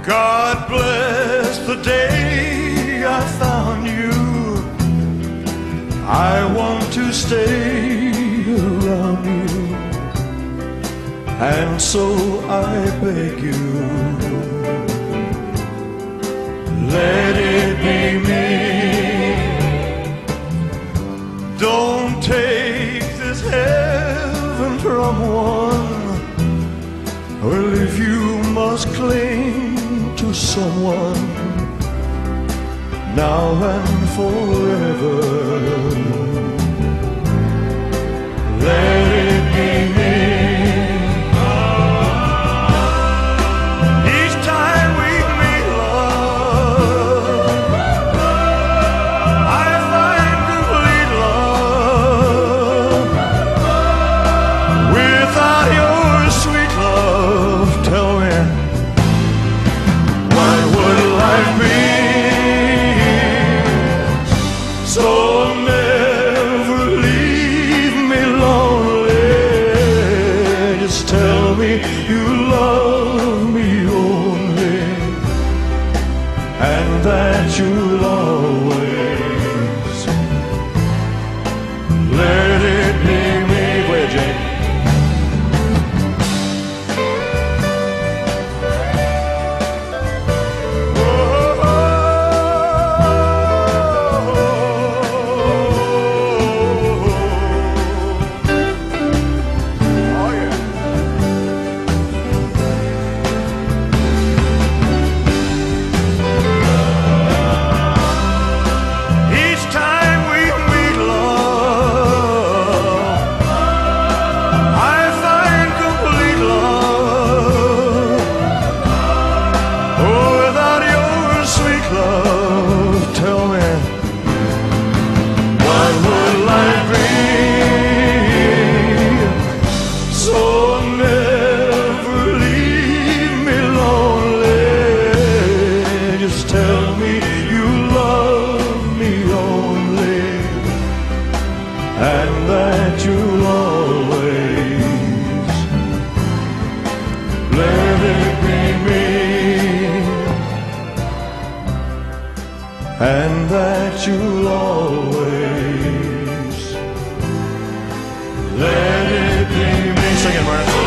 God bless the day I found you. I want to stay around you, and so I beg you, let it be me. Don't take this heaven from one. Well, if you must cling to someone now and forever, let it be me. Each time we meet, love, I find complete love. Without your sweet love, tell me, what would life be? So never leave me lonely. Just tell me you love me only, and that you'll always let it be me. Where, Jane? Tell me you love me only, and that you'll always let it be me, and that you'll always let it be me. Sing it, Martha.